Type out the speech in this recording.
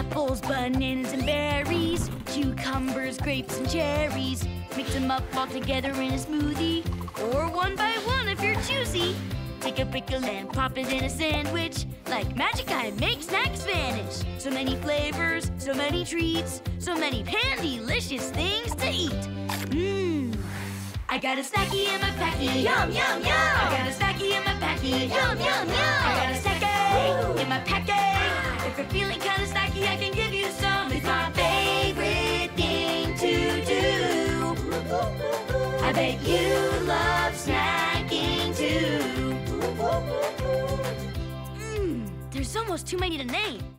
Apples, bananas, and berries. Cucumbers, grapes, and cherries. Mix them up all together in a smoothie. Or one by one if you're choosy. Take a pickle and pop it in a sandwich. Like magic, I make snacks vanish. So many flavors, so many treats, so many Pandy-licious things to eat. I got a Snacky in my Packy. Yum, yum, yum. I got a Snacky in my Packy. Yum, yum, yum. I got a Snacky in my Packy. If you're feeling kind of snacky, I can give you some. It's my favorite thing to do. I bet you love snacking too. There's almost too many to name.